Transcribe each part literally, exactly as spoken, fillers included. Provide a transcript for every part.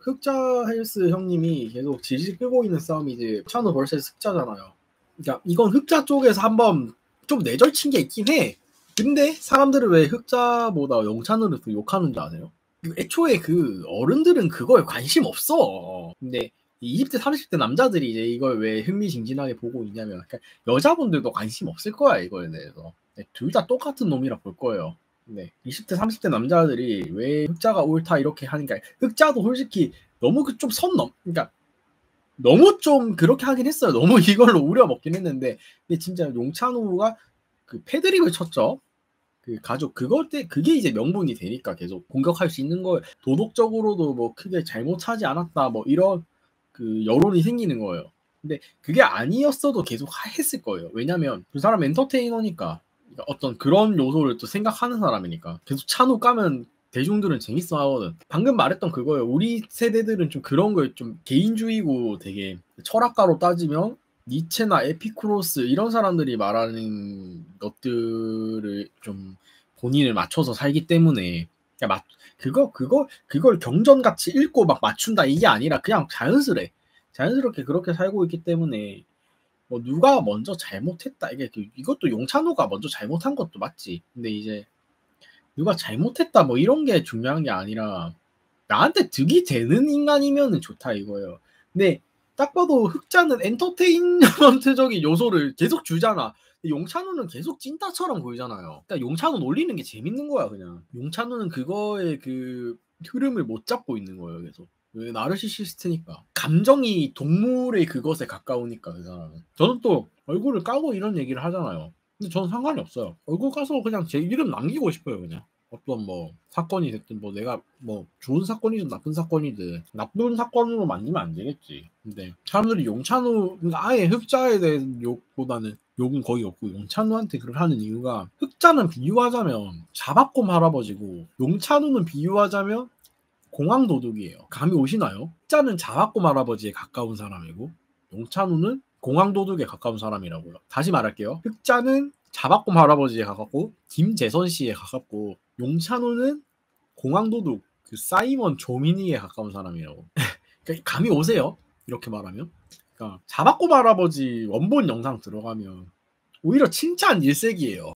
흑자 헬스 형님이 계속 질질 끌고 있는 싸움이 이제 찬우 vs 흑자잖아요. 그러니까 이건 흑자 쪽에서 한번 좀 내절친 게 있긴 해. 근데 사람들은 왜 흑자보다 영찬우를 더 욕하는 줄 아세요? 애초에 그 어른들은 그거에 관심 없어. 근데 이십 대 삼십 대 남자들이 이제 이걸 왜 흥미진진하게 보고 있냐면 그러니까 여자분들도 관심 없을 거야 이거에 대해서. 둘 다 똑같은 놈이라 볼 거예요. 네, 이십 대 삼십 대 남자들이 왜 흑자가 옳다 이렇게 하니까 흑자도 솔직히 너무 그 좀 선 넘, 그러니까 너무 좀 그렇게 하긴 했어요. 너무 이걸로 우려먹긴 했는데 근데 진짜 용찬우가 그 패드립을 쳤죠. 그 가족 그것 때 그게 이제 명분이 되니까 계속 공격할 수 있는 거 도덕적으로도 뭐 크게 잘못하지 않았다 뭐 이런 그 여론이 생기는 거예요. 근데 그게 아니었어도 계속 했을 거예요. 왜냐면 그 사람 엔터테이너니까 그러니까 어떤 그런 요소를 또 생각하는 사람이니까 계속 찬우 까면 대중들은 재밌어 하거든. 방금 말했던 그거예요. 우리 세대들은 좀 그런 걸 좀 개인주의고 되게 철학가로 따지면 니체나 에피쿠로스 이런 사람들이 말하는 것들을 좀 본인을 맞춰서 살기 때문에 그냥 그거 그거 그걸 경전같이 읽고 막 맞춘다 이게 아니라 그냥 자연스레 자연스럽게 그렇게 살고 있기 때문에 뭐 누가 먼저 잘못했다 이게 이것도 용찬호가 먼저 잘못한 것도 맞지. 근데 이제 누가 잘못했다 뭐 이런 게 중요한 게 아니라 나한테 득이 되는 인간이면은 좋다 이거예요. 근데 딱 봐도 흑자는 엔터테인먼트적인 요소를 계속 주잖아. 용찬우는 계속 찐따처럼 보이잖아요. 그러니까 용찬우 놀리는 게 재밌는 거야 그냥. 용찬우는 그거의 그 흐름을 못 잡고 있는 거예요 계속. 왜 나르시시스트니까. 감정이 동물의 그것에 가까우니까 그 사람은. 저는 또 얼굴을 까고 이런 얘기를 하잖아요. 근데 저는 상관이 없어요. 얼굴 까서 그냥 제 이름 남기고 싶어요 그냥. 어떤 뭐 사건이 됐든 뭐 내가 뭐 좋은 사건이든 나쁜 사건이든 나쁜 사건으로 만들면 안 되겠지. 근데 사람들이 용찬우 아예 흑자에 대한 욕보다는 욕은 거의 없고 용찬우한테 그걸 하는 이유가 흑자는 비유하자면 자박곰 할아버지고 용찬우는 비유하자면 공항도둑이에요. 감이 오시나요? 흑자는 자박곰 할아버지에 가까운 사람이고 용찬우는 공항도둑에 가까운 사람이라고요. 다시 말할게요. 흑자는 자박곰 할아버지에 가깝고 김재선 씨에 가깝고 용찬우는 공항도둑 그 사이먼 조미니에 가까운 사람이라고. 그러니까 감이 오세요? 이렇게 말하면. 그러니까 자박곰 할아버지 원본 영상 들어가면 오히려 칭찬 일색이에요.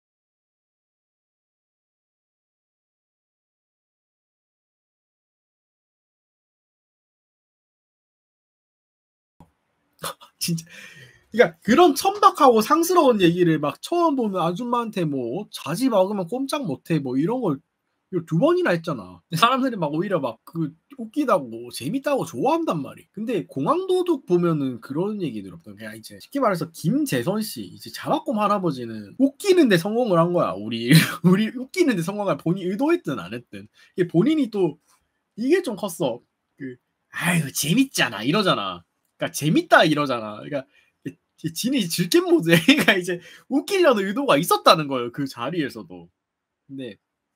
진짜. 그러니까 그런 천박하고 상스러운 얘기를 막 처음 보면 아줌마한테 뭐 자지 막으면 꼼짝 못해 뭐 이런 걸 두 번이나 했잖아. 사람들이 막 오히려 막 그 웃기다고 재밌다고 좋아한단 말이야. 근데 공항도둑 보면은 그런 얘기 들었거든. 그냥 이제 쉽게 말해서 김재선 씨 이제 자박곰 할아버지는 웃기는데 성공을 한 거야. 우리 우리 웃기는데 성공할 본인 의도했든 안 했든 이게 본인이 또 이게 좀 컸어. 그 아유 재밌잖아 이러잖아. 그러니까 재밌다 이러잖아. 그러니까 진이 질겜 모드에 그러니까 이제 웃기려는 의도가 있었다는 거예요. 그 자리에서도. 근데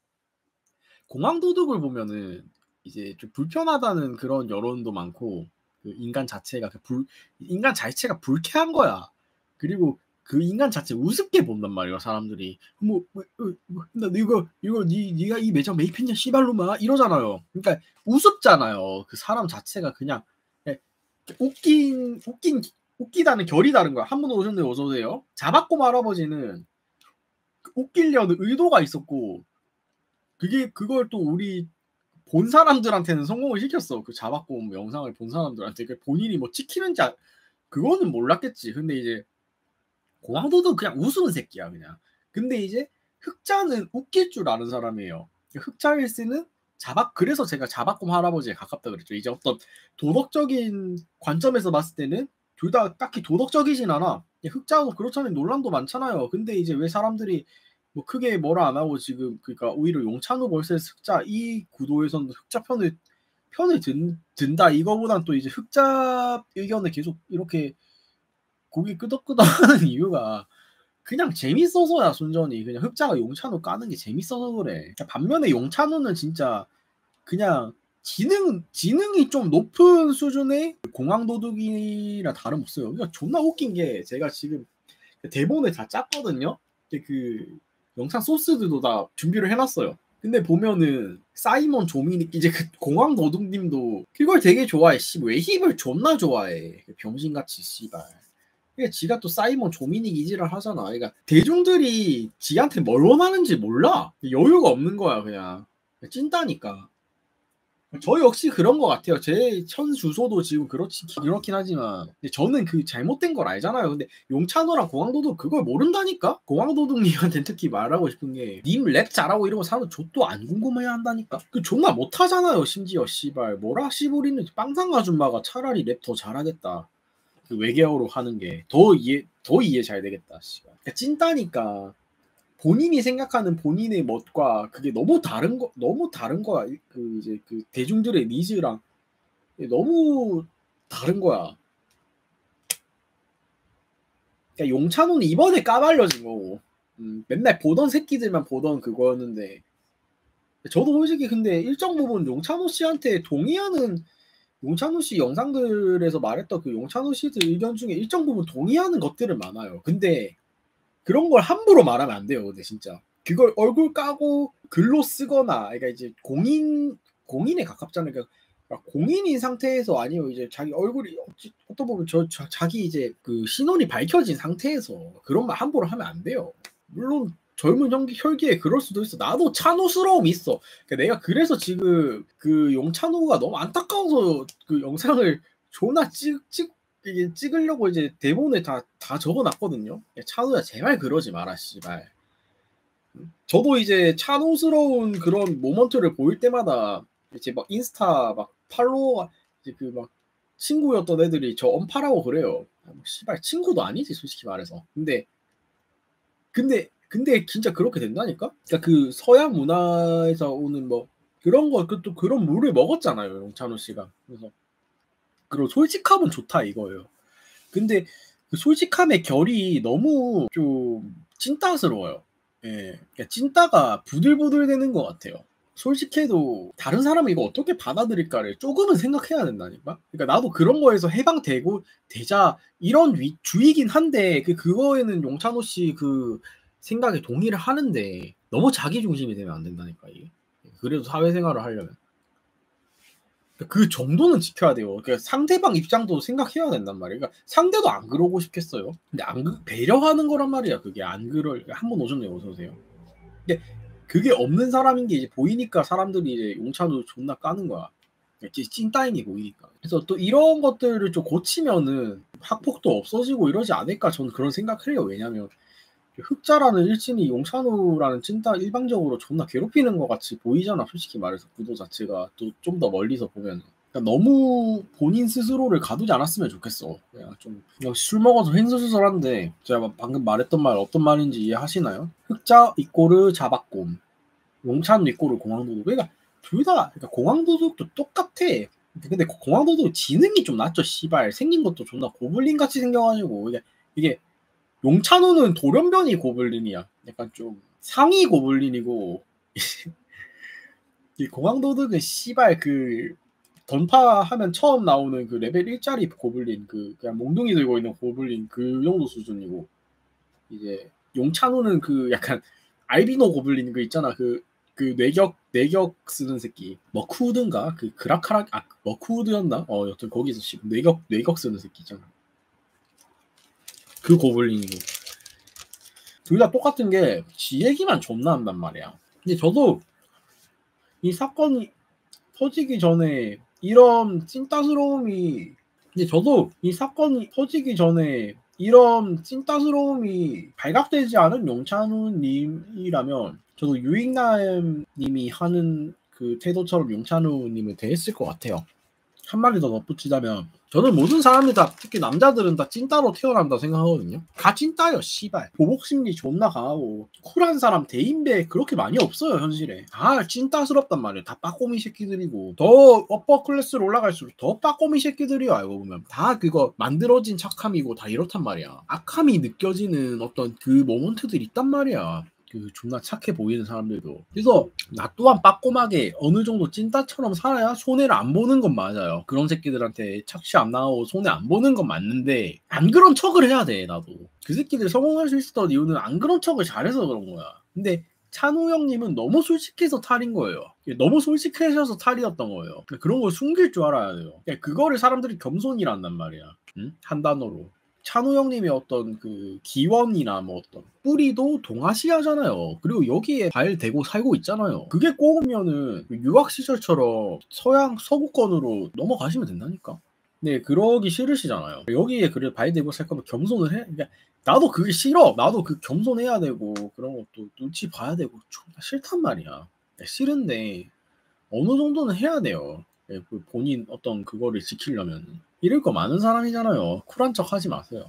공항도둑을 보면은 이제 좀 불편하다는 그런 여론도 많고 그 인간 자체가 그 불 인간 자체가 불쾌한 거야. 그리고 그 인간 자체 우습게 본단 말이야 사람들이. 뭐, 뭐, 뭐 나 이거 이거 니 니가 이 매장 매입했냐 씨발로마 이러잖아요. 그러니까 우습잖아요. 그 사람 자체가 그냥 웃긴 웃긴 웃기다는 결이 다른 거야. 한 분 오셨는데 어서 오세요. 자박곰 할아버지는 웃기려는 의도가 있었고 그게 그걸 또 우리 본 사람들한테는 성공을 시켰어. 그 자박곰 영상을 본 사람들한테 그러니까 본인이 뭐 찍히는지 아, 그거는 몰랐겠지. 근데 이제 공항도둑 그냥 우스운 새끼야 그냥. 근데 이제 흑자는 웃길 줄 아는 사람이에요. 흑자일스는 자박 그래서 제가 자박곰 할아버지에 가깝다 그랬죠. 이제 어떤 도덕적인 관점에서 봤을 때는 둘 다 딱히 도덕적이진 않아. 흑자도 그렇잖아요. 논란도 많잖아요. 근데 이제 왜 사람들이 뭐 크게 뭐라 안 하고 지금 그러니까 오히려 용찬우 vs 흑자 이 구도에서는 흑자 편을 편을 든, 든다 이거보단 또 이제 흑자 의견을 계속 이렇게 고기 끄덕끄덕하는 이유가 그냥 재밌어서야 순전히 그냥 흑자가 용찬우 까는 게 재밌어서 그래. 반면에 용찬우는 진짜 그냥 지능 지능이 좀 높은 수준의 공항도둑이라 다름없어요. 그러니까 존나 웃긴 게 제가 지금 대본을 다 짰거든요. 그 영상 소스들도 다 준비를 해놨어요. 근데 보면은 사이먼 조미닉 이제 그 공항 도둑님도 그걸 되게 좋아해. 씨 외힙을 존나 좋아해. 병신같이 씨발. 그러니까 지가 또 사이먼 조미닉 이지랄 하잖아. 그러니까 대중들이 지한테 뭘 원하는지 몰라. 여유가 없는 거야 그냥. 찐따니까. 저 역시 그런 것 같아요. 제 현 주소도 지금 그렇지 그렇긴 하지만 근데 저는 그 잘못된 걸 알잖아요. 근데 용찬호랑 공항도둑 그걸 모른다니까. 공항도둑님한테 특히 말하고 싶은 게 님 랩 잘하고 이러고 사는 족도 안 궁금해야 한다니까. 그 존나 못하잖아요. 심지어 씨발 뭐라 씨부리는 빵상 아줌마가 차라리 랩 더 잘하겠다. 그 외계어로 하는 게 더 이해 더 이해 잘 되겠다. 씨발. 그러니까 찐따니까. 본인이 생각하는 본인의 멋과 그게 너무 다른 거 너무 다른 거야. 그 이제 그 대중들의 니즈랑 너무 다른 거야. 그러니까 용찬호는 이번에 까발려진 거고. 음, 맨날 보던 새끼들만 보던 그거였는데 저도 솔직히 근데 일정 부분 용찬호 씨한테 동의하는 용찬호 씨 영상들에서 말했던 그 용찬호 씨들 의견 중에 일정 부분 동의하는 것들은 많아요. 근데 그런 걸 함부로 말하면 안 돼요. 근데 진짜 그걸 얼굴 까고 글로 쓰거나 그러니까 이제 공인 공인에 가깝잖아요. 그러니까 공인인 상태에서 아니요 이제 자기 얼굴이 어떤 보면 저, 저 자기 이제 그 신원이 밝혀진 상태에서 그런 말 함부로 하면 안 돼요. 물론 젊은 혈기, 혈기에 그럴 수도 있어. 나도 찬호스러움이 있어. 그러니까 내가 그래서 지금 그 용찬호가 너무 안타까워서 그 영상을 존나 찍, 찍 이게 찍으려고 이제 대본에 다, 다 적어놨거든요. 찬호야 제발 그러지 마라 씨발. 저도 이제 찬호스러운 그런 모먼트를 보일 때마다 이제 막 인스타 막 팔로워 이제 그 막 친구였던 애들이 저 언팔하고 그래요. 뭐 씨발 친구도 아니지 솔직히 말해서. 근데 근데 근데 진짜 그렇게 된다니까? 그러니까 그 서양 문화에서 오는 뭐 그런 거 그 또 그런 물을 먹었잖아요 용찬호 씨가. 그래서 그리고 솔직함은 좋다 이거예요. 근데 그 솔직함의 결이 너무 좀 찐따스러워요. 예, 그러니까 찐따가 부들부들 되는 것 같아요. 솔직해도 다른 사람이 이거 어떻게 받아들일까를 조금은 생각해야 된다니까. 그러니까 나도 그런 거에서 해방되고 되자 이런 위, 주의긴 한데 그 그거에는 용찬호 씨 그 생각에 동의를 하는데 너무 자기 중심이 되면 안 된다니까 이게. 그래도 사회생활을 하려면. 그 정도는 지켜야 돼요. 그러니까 상대방 입장도 생각해야 된단 말이에요. 그러니까 상대도 안 그러고 싶겠어요. 근데 안 배려하는 거란 말이야. 그게 안 그럴 한번 오셨네요. 어서 오세요. 근데 그게 없는 사람인 게 이제 보이니까 사람들이 이제 용찬호 존나 까는 거야. 찐따인이 보이니까. 그래서 또 이런 것들을 좀 고치면은 학폭도 없어지고 이러지 않을까 저는 그런 생각을 해요. 왜냐면 흑자라는 일진이 용찬호라는 찐따 일방적으로 존나 괴롭히는 것 같이 보이잖아. 솔직히 말해서 구도 자체가 또 좀 더 멀리서 보면 그러니까 너무 본인 스스로를 가두지 않았으면 좋겠어. 그냥 좀 그냥 술 먹어서 횡설수설한데 제가 방금 말했던 말 어떤 말인지 이해하시나요? 흑자 이꼬르 자박곰, 용찬호 이꼬르 공항도둑. 그러니까 둘 다 그러니까 공항도둑도 똑같아. 근데 공항도둑 지능이 좀 낮죠. 씨발 생긴 것도 존나 고블린 같이 생겨가지고 이게 이게 용찬호는 돌연변이 고블린이야. 약간 좀 상위 고블린이고 이 공항도둑은 씨발 그 던파하면 처음 나오는 그 레벨 일짜리 고블린 그 그냥 몽둥이 들고 있는 고블린 그 정도 수준이고 이제 용찬호는 그 약간 알비노 고블린 그 있잖아 그 그 뇌격 뇌격 쓰는 새끼 머쿠우드인가 그 그라카라 아 머쿠우드였나 어 여튼 거기서 뇌격 뇌격 쓰는 새끼 있잖아 그 고블린이고 둘 다 똑같은 게 지 얘기만 존나 한단 말이야. 근데 저도 이 사건이 터지기 전에 이런 찐따스러움이 근데 저도 이 사건이 터지기 전에 이런 찐따스러움이 발각되지 않은 용찬호님이라면 저도 유익남님이 하는 그 태도처럼 용찬호님을 대했을 것 같아요. 한마디 더 덧붙이자면 저는 모든 사람들 다 특히 남자들은 다 찐따로 태어난다 생각하거든요. 다 찐따요 씨발. 보복심리 존나 강하고 쿨한 사람 대인배 그렇게 많이 없어요 현실에. 아 찐따스럽단 말이에요. 다 빠꼬미 새끼들이고 더 어퍼 클래스로 올라갈수록 더 빠꼬미 새끼들이요. 알고 보면 다 그거 만들어진 착함이고 다 이렇단 말이야. 악함이 느껴지는 어떤 그 모먼트들이 있단 말이야. 그 존나 착해 보이는 사람들도. 그래서 나 또한 빠꼼하게 어느 정도 찐따처럼 살아야 손해를 안 보는 건 맞아요. 그런 새끼들한테 착취 안 나오고 손해 안 보는 건 맞는데 안 그런 척을 해야 돼 나도. 그 새끼들 성공할 수 있었던 이유는 안 그런 척을 잘해서 그런 거야. 근데 찬우 형님은 너무 솔직해서 탈인 거예요. 너무 솔직해져서 탈이었던 거예요. 그런 걸 숨길 줄 알아야 돼요. 그거를 사람들이 겸손이란단 말이야. 응? 한 단어로. 찬우 형님의 어떤 그 기원이나 뭐 어떤 뿌리도 동아시아잖아요. 그리고 여기에 발대고 살고 있잖아요. 그게 꼬우면은 유학 시절처럼 서양 서구권으로 넘어가시면 된다니까. 네, 그러기 싫으시잖아요. 여기에 그래 발대고 살 거면 겸손을 해. 그러니까 나도 그게 싫어. 나도 그 겸손해야 되고 그런 것도 눈치 봐야 되고 존나 싫단 말이야. 싫은데 어느 정도는 해야 돼요. 본인 어떤 그거를 지키려면. 이럴 거 많은 사람이잖아요. 쿨한 척 하지 마세요.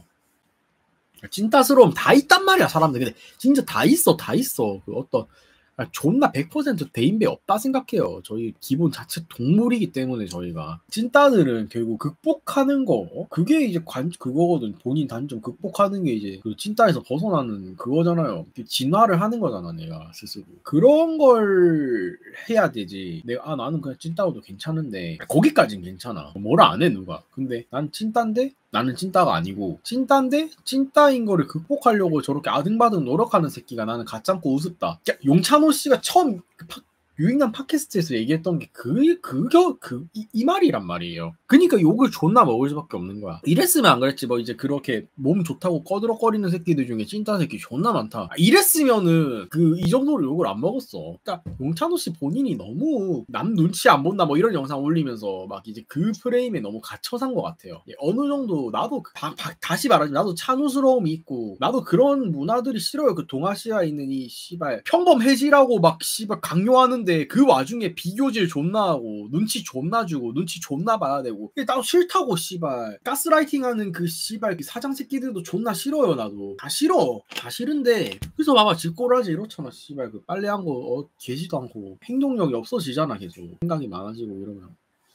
찐따스러움 다 있단 말이야, 사람들. 근데 진짜 다 있어, 다 있어. 그 어떤 존나 백 퍼센트 대인배 없다 생각해요. 저희 기본 자체 동물이기 때문에 저희가. 찐따들은 결국 극복하는 거, 그게 이제 관, 그거거든. 본인 단점 극복하는 게 이제 그 찐따에서 벗어나는 그거잖아요. 진화를 하는 거잖아, 내가 스스로. 그런 걸 해야 되지. 내가, 아, 나는 그냥 찐따여도 괜찮은데, 거기까진 괜찮아. 뭐라 안 해, 누가. 근데 난 찐따인데? 나는 찐따가 아니고 찐따인데 찐따인 거를 극복하려고 저렇게 아등바등 노력하는 새끼가 나는 가짱고 우습다. 용찬호 씨가 처음 파, 유익남 팟캐스트에서 얘기했던 게 그, 그겨, 그, 이, 이 말이란 말이에요. 그니까 욕을 존나 먹을 수밖에 없는 거야. 이랬으면 안 그랬지. 뭐 이제 그렇게 몸 좋다고 꺼드럭거리는 새끼들 중에 찐따 새끼 존나 많다. 이랬으면은 그, 이 정도로 욕을 안 먹었어. 그러니까 용찬호 씨 본인이 너무 남 눈치 안 본다 뭐 이런 영상 올리면서 막 이제 그 프레임에 너무 갇혀 산 것 같아요. 어느 정도 나도 바, 바, 다시 말하자면 나도 찬우스러움이 있고 나도 그런 문화들이 싫어요. 그 동아시아에 있는 이 씨발 평범해지라고 막 씨발 강요하는 그 와중에 비교질 존나 하고 눈치 존나 주고 눈치 존나 봐야 되고 나도 싫다고 씨발 가스라이팅하는 그 씨발 그 사장 새끼들도 존나 싫어요. 나도 다 싫어 다 싫은데 그래서 봐봐 질꼬라지 이렇잖아. 씨발 그 빨래한 거 어, 계지도 않고 행동력이 없어지잖아. 계속 생각이 많아지고 이러면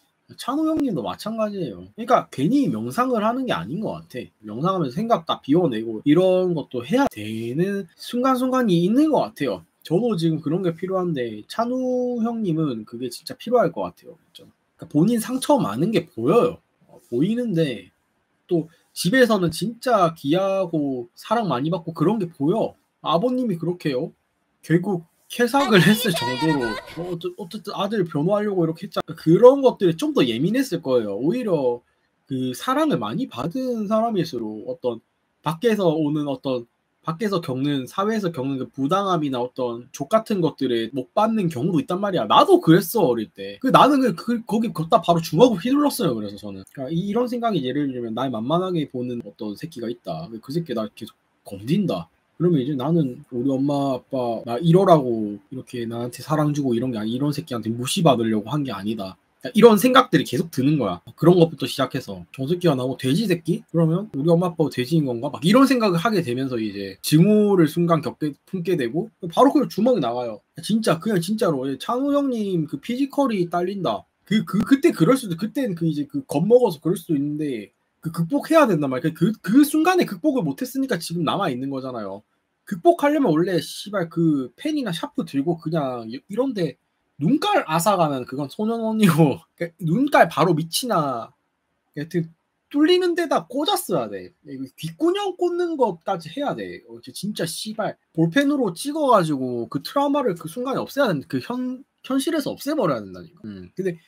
찬우 형님도 마찬가지예요. 그러니까 괜히 명상을 하는 게 아닌 것 같아. 명상하면서 생각 다 비워내고 이런 것도 해야 되는 순간순간이 있는 것 같아요. 저도 지금 그런 게 필요한데 찬우 형님은 그게 진짜 필요할 것 같아요. 그러니까 본인 상처 많은 게 보여요. 어, 보이는데 또 집에서는 진짜 귀하고 사랑 많이 받고 그런 게 보여. 아버님이 그렇게요. 결국 캐삭을 했을 정도로 어, 어쨌든 아들 변호하려고 이렇게 했잖아. 그런 것들이 좀 더 예민했을 거예요. 오히려 그 사랑을 많이 받은 사람일수록 어떤 밖에서 오는 어떤 밖에서 겪는 사회에서 겪는 그 부당함이나 어떤 족 같은 것들에 못 받는 경우도 있단 말이야. 나도 그랬어 어릴 때. 그 나는 그, 그 거기 걷다 바로 중하고 휘둘렀어요. 그래서 저는 그러니까 이, 이런 생각이 예를 들면 날 만만하게 보는 어떤 새끼가 있다. 그 새끼 나 계속 건든다. 그러면 이제 나는 우리 엄마 아빠 나 이러라고 이렇게 나한테 사랑 주고 이런 게 아니 이런 새끼한테 무시받으려고 한 게 아니다. 이런 생각들이 계속 드는 거야. 그런 것부터 시작해서 저 새끼가 나오고 돼지 새끼? 그러면 우리 엄마 아빠가 돼지인 건가? 막 이런 생각을 하게 되면서 이제 증오를 순간 겪게 품게 되고 바로 그냥 주먹이 나가요. 진짜 그냥 진짜로 찬우 형님 그 피지컬이 딸린다. 그 그 그때 그럴 수도 그때는 그 이제 그 겁먹어서 그럴 수도 있는데 그 극복해야 된단 말이야. 그, 그 순간에 극복을 못했으니까 지금 남아 있는 거잖아요. 극복하려면 원래 씨발 그 펜이나 샤프 들고 그냥 이런데 눈깔 앗아가면 그건 소년원이고 그러니까 눈깔 바로 밑이나 여튼 뚫리는 데다 꽂았어야 돼. 귓구녕 꽂는 것까지 해야 돼. 진짜 씨발 볼펜으로 찍어가지고 그 트라우마를 그 순간에 없애야 된다. 그 현 현실에서 없애버려야 된다니까. 음. 근데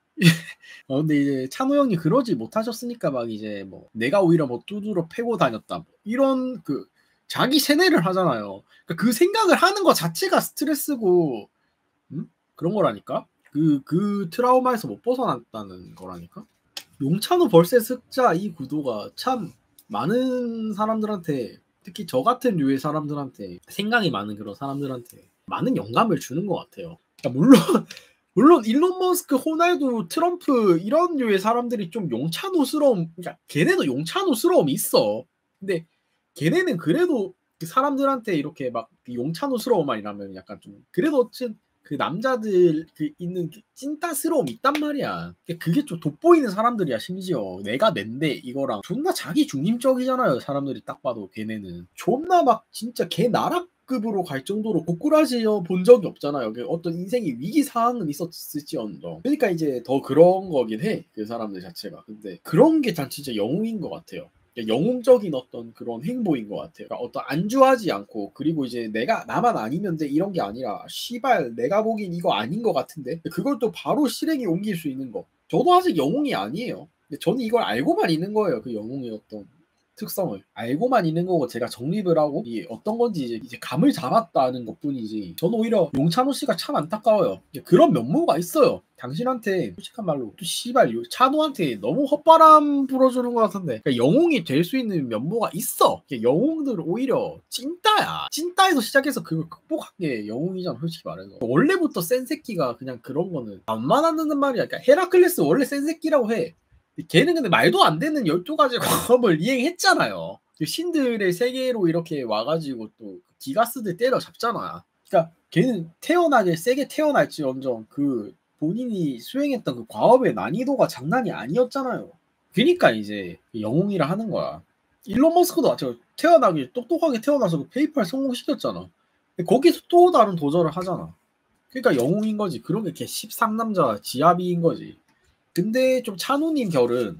어 근데 이제 찬우 형이 그러지 못하셨으니까 막 이제 뭐 내가 오히려 뭐 두드러 패고 다녔다 뭐 이런 그 자기 세뇌를 하잖아요. 그러니까 그 생각을 하는 것 자체가 스트레스고 음? 그런 거라니까. 그, 그 트라우마에서 못 벗어났다는 거라니까. 용찬호 벌셋 흑자 이 구도가 참 많은 사람들한테 특히 저 같은 류의 사람들한테 생각이 많은 그런 사람들한테 많은 영감을 주는 것 같아요. 그러니까 물론 물론 일론 머스크, 호날두, 트럼프 이런 류의 사람들이 좀 용찬호스러움, 그러니까 걔네도 용찬호스러움이 있어. 근데 걔네는 그래도 그 사람들한테 이렇게 막 용찬호스러움이라면 약간 좀 그래도 그 남자들 그 있는 찐따스러움이 있단 말이야. 그게 좀 돋보이는 사람들이야. 심지어 내가 낸데 이거랑 존나 자기 중심적이잖아요. 사람들이 딱 봐도 걔네는 존나 막 진짜 걔 나락급으로 갈 정도로 고꾸라지어 본 적이 없잖아요. 어떤 인생의 위기 상황은 있었을지언정. 그러니까 이제 더 그런 거긴 해. 그 사람들 자체가. 근데 그런 게 난 진짜 영웅인 것 같아요. 영웅적인 어떤 그런 행보인 것 같아요. 그러니까 어떤 안주하지 않고, 그리고 이제 내가 나만 아니면 돼 이런 게 아니라 씨발 내가 보기엔 이거 아닌 것 같은데 그걸 또 바로 실행에 옮길 수 있는 거. 저도 아직 영웅이 아니에요. 근데 저는 이걸 알고만 있는 거예요. 그 영웅의 어떤 특성을 알고만 있는 거고, 제가 정립을 하고 이게 어떤 건지 이제, 이제 감을 잡았다는 것뿐이지, 저는 오히려 용찬호 씨가 참 안타까워요. 그런 면모가 있어요. 당신한테 솔직한 말로 또 씨발 찬호한테 너무 헛바람 불어주는 것 같은데, 그러니까 영웅이 될 수 있는 면모가 있어. 영웅들은 오히려 찐따야. 찐따에서 시작해서 그걸 극복한 게 영웅이잖아, 솔직히 말해서. 원래부터 센 새끼가 그냥 그런 거는 안만 한다는 말이야. 그러니까 헤라클레스 원래 센 새끼라고 해. 걔는 근데 말도 안 되는 열두 가지 과업을 이행했잖아요. 신들의 세계로 이렇게 와가지고 또 기가스들 때려잡잖아. 그러니까 걔는 태어나길 세게 태어날지언정 그 본인이 수행했던 그 과업의 난이도가 장난이 아니었잖아요. 그러니까 이제 영웅이라 하는 거야. 일론 머스크도 마찬가지로 태어나길 똑똑하게 태어나서 그 페이팔 성공시켰잖아. 거기서 또 다른 도전을 하잖아. 그러니까 영웅인 거지. 그런 게 걔 십상남자 지아비인 거지. 근데 좀 찬우님 결은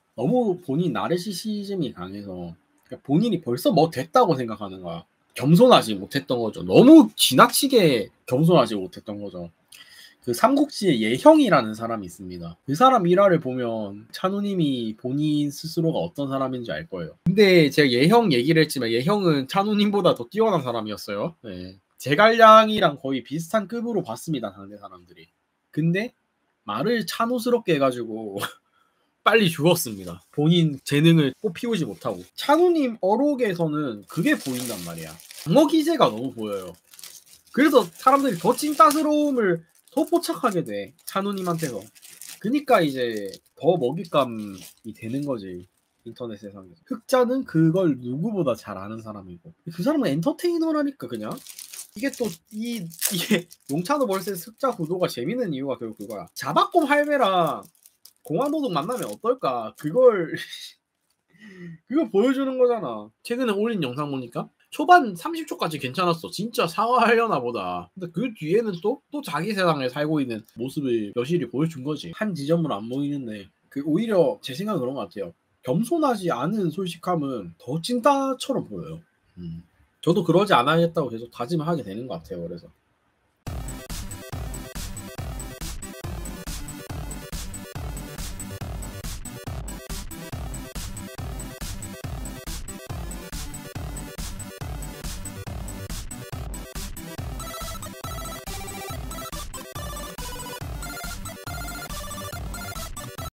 너무 본인 나르시시즘이 강해서, 그러니까 본인이 벌써 뭐 됐다고 생각하는 거야. 겸손하지 못했던 거죠. 너무 지나치게 겸손하지 못했던 거죠. 그 삼국지의 예형이라는 사람이 있습니다. 그 사람 일화를 보면 찬우님이 본인 스스로가 어떤 사람인지 알 거예요. 근데 제가 예형 얘기를 했지만 예형은 찬우님보다 더 뛰어난 사람이었어요. 네. 제갈량이랑 거의 비슷한 급으로 봤습니다, 상대 사람들이. 근데 말을 찬우스럽게 해가지고 빨리 죽었습니다. 본인 재능을 꽃피우지 못하고. 찬우님 어록에서는 그게 보인단 말이야. 방어 기제가 너무 보여요. 그래서 사람들이 더 찐따스러움을 더 포착하게 돼, 찬우님한테서. 그니까 이제 더 먹잇감이 되는 거지, 인터넷 세상에서. 흑자는 그걸 누구보다 잘 아는 사람이고, 그 사람은 엔터테이너라니까. 그냥 이게 또 이 이게 용찬호 벌스 흑자 구도가 재밌는 이유가 결국 그거야. 자박곰 할배랑 공화도둑 만나면 어떨까, 그걸 그걸 보여주는 거잖아. 최근에 올린 영상 보니까 초반 삼십 초까지 괜찮았어. 진짜 사과하려나 보다. 근데 그 뒤에는 또, 또 자기 세상에 살고 있는 모습을 여실히 보여준 거지. 한 지점으로 안 보이는데, 그 오히려 제 생각은 그런 것 같아요. 겸손하지 않은 솔직함은 더 찐따처럼 보여요. 음. 저도 그러지 않아야겠다고 계속 다짐을 하게 되는 것 같아요. 그래서